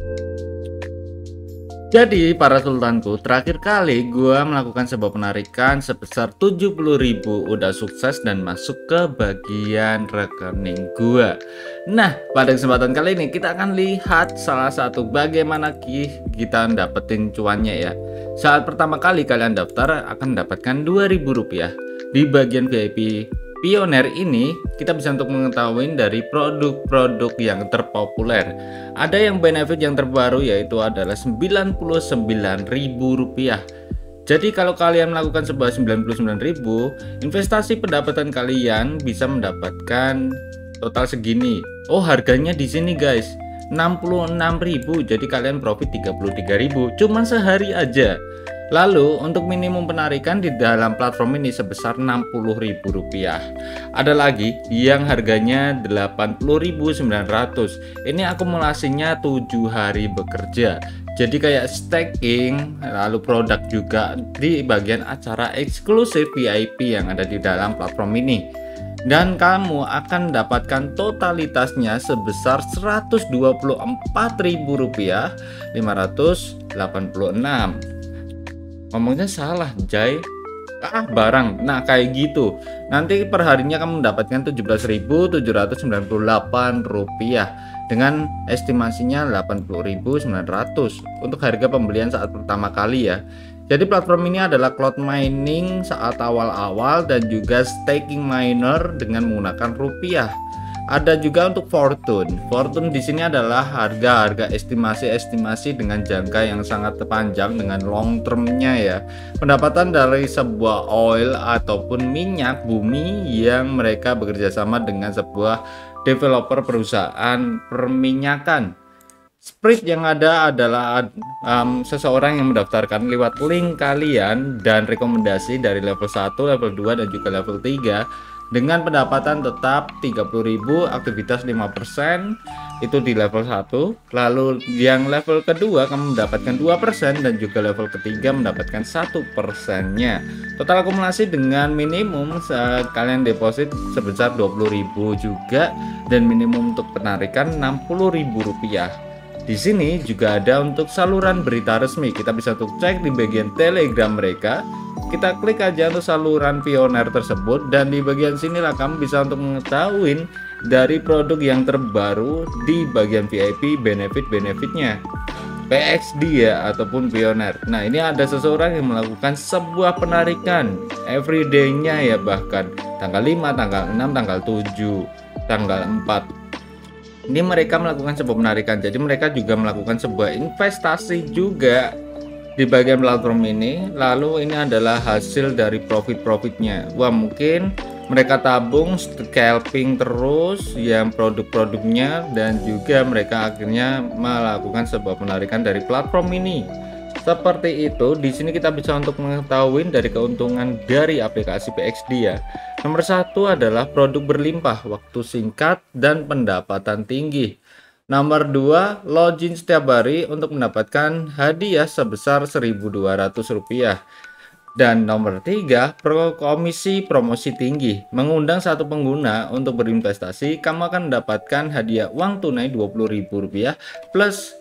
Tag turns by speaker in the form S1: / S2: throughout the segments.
S1: Jadi para sultanku, terakhir kali gua melakukan sebuah penarikan sebesar 70.000 udah sukses dan masuk ke bagian rekening gua. Nah, pada kesempatan kali ini kita akan lihat salah satu bagaimana kita dapetin cuannya ya. Saat pertama kali kalian daftar akan mendapatkan Rp2.000. Di bagian VIP Pioner ini kita bisa untuk mengetahui dari produk-produk yang terpopuler. Ada yang benefit yang terbaru yaitu adalah Rp99.000. Jadi kalau kalian melakukan sebuah 99.000, investasi pendapatan kalian bisa mendapatkan total segini. Oh, harganya di sini guys, 66.000. Jadi kalian profit 33.000 cuman sehari aja. Lalu untuk minimum penarikan di dalam platform ini sebesar Rp60.000. Ada lagi yang harganya 80.900. Ini akumulasinya 7 hari bekerja. Jadi kayak staking, lalu produk juga di bagian acara eksklusif VIP yang ada di dalam platform ini. Dan kamu akan mendapatkan totalitasnya sebesar Rp124.586. Ngomongnya salah, Jay. Barang. Nah, kayak gitu. Nanti perharinya kamu mendapatkan Rp17.798 dengan estimasinya Rp80.900 untuk harga pembelian saat pertama kali ya. Jadi platform ini adalah cloud mining saat awal-awal dan juga staking miner dengan menggunakan rupiah. Ada juga untuk Fortune. Fortune di sini adalah harga-harga estimasi dengan jangka yang sangat panjang dengan long termnya ya. Pendapatan dari sebuah oil ataupun minyak bumi yang mereka bekerja sama dengan sebuah developer perusahaan perminyakan. Spread yang ada adalah seseorang yang mendaftarkan lewat link kalian dan rekomendasi dari level 1, level 2 dan juga level 3 dengan pendapatan tetap 30.000, aktivitas 5% itu di level 1. Lalu yang level kedua kamu mendapatkan 2% dan juga level ketiga mendapatkan 1%-nya. Total akumulasi dengan minimum kalian deposit sebesar 20.000 juga dan minimum untuk penarikan Rp60.000. Di sini juga ada untuk saluran berita resmi. Kita bisa untuk cek di bagian Telegram mereka. Kita klik aja untuk saluran Pioner tersebut dan di bagian sinilah kamu bisa untuk mengetahui dari produk yang terbaru di bagian VIP benefitnya PXD ya ataupun Pioner. Nah, ini ada seseorang yang melakukan sebuah penarikan everyday-nya ya, bahkan tanggal 5, tanggal 6, tanggal 7, tanggal 4. Ini mereka melakukan sebuah penarikan. Jadi mereka juga melakukan sebuah investasi juga di bagian platform ini. Lalu ini adalah hasil dari profitnya. Wah, mungkin mereka tabung scalping terus yang produk-produknya dan juga mereka akhirnya melakukan sebuah penarikan dari platform ini. Seperti itu. Di sini kita bisa untuk mengetahui dari keuntungan dari aplikasi PXD ya. Nomor 1 adalah produk berlimpah, waktu singkat dan pendapatan tinggi. Nomor 2, login setiap hari untuk mendapatkan hadiah sebesar Rp1.200. Dan nomor 3, komisi promosi tinggi. Mengundang satu pengguna untuk berinvestasi, kamu akan mendapatkan hadiah uang tunai Rp20.000 plus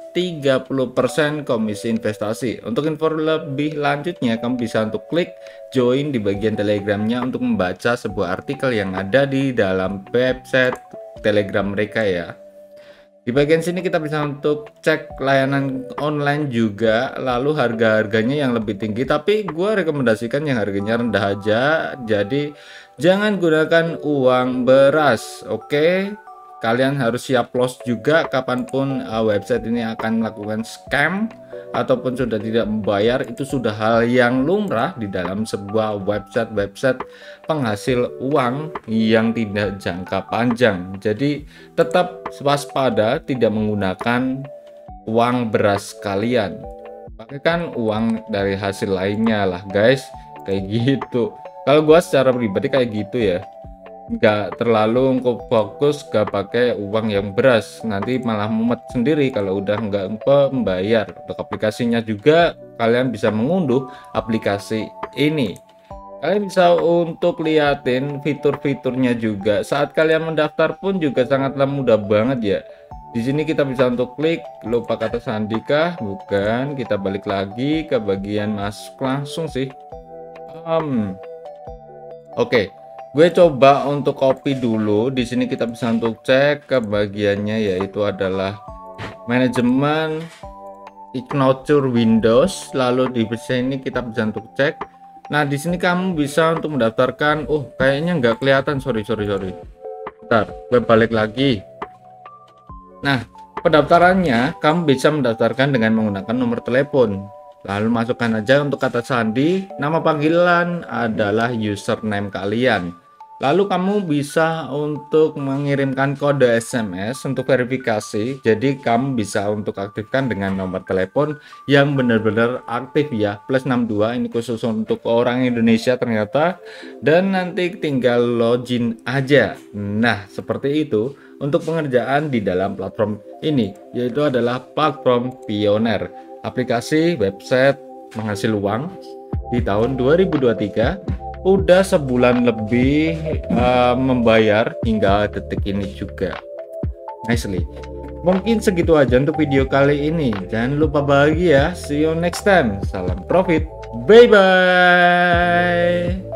S1: 30% komisi investasi. Untuk info lebih lanjutnya kamu bisa untuk klik join di bagian Telegramnya untuk membaca sebuah artikel yang ada di dalam website Telegram mereka ya. Di bagian sini kita bisa untuk cek layanan online juga, lalu harga-harganya yang lebih tinggi, tapi gue rekomendasikan yang harganya rendah aja. Jadi jangan gunakan uang beras, oke? Kalian harus siap loss juga kapanpun website ini akan melakukan scam ataupun sudah tidak membayar. Itu sudah hal yang lumrah di dalam sebuah website penghasil uang yang tidak jangka panjang. Jadi tetap waspada, tidak menggunakan uang beras kalian, pakaikan uang dari hasil lainnya lah guys, kayak gitu. Kalau gua secara pribadi kayak gitu ya, nggak terlalu fokus gak pakai uang yang beras, nanti malah mumet sendiri kalau udah nggak membayar. Untuk aplikasinya juga kalian bisa mengunduh aplikasi ini. Kalian bisa untuk liatin fitur-fiturnya juga. Saat kalian mendaftar pun juga sangatlah mudah banget ya. Di Di sini kita bisa untuk klik lupa kata sandi kah? Bukan, kita balik lagi ke bagian masuk langsung sih. Oke, gue coba untuk copy dulu. Di sini kita bisa untuk cek ke bagiannya, yaitu adalah manajemen Igniture Windows. Lalu di sini kita bisa untuk cek. Nah, di sini kamu bisa untuk mendaftarkan. Oh, kayaknya nggak kelihatan. Sorry. Bentar, gue balik lagi. Nah, pendaftarannya kamu bisa mendaftarkan dengan menggunakan nomor telepon. Lalu masukkan aja untuk kata sandi, nama panggilan adalah username kalian. Lalu kamu bisa untuk mengirimkan kode SMS untuk verifikasi. Jadi kamu bisa untuk aktifkan dengan nomor telepon yang benar-benar aktif ya, +62, ini khusus untuk orang Indonesia ternyata. Dan nanti tinggal login aja. Nah, seperti itu untuk pengerjaan di dalam platform ini, yaitu adalah platform Pioneer, aplikasi website menghasil uang di tahun 2023. Udah sebulan lebih membayar hingga detik ini juga. Nicely. Mungkin segitu aja untuk video kali ini. Jangan lupa bahagia. See you next time. Salam profit. Bye bye.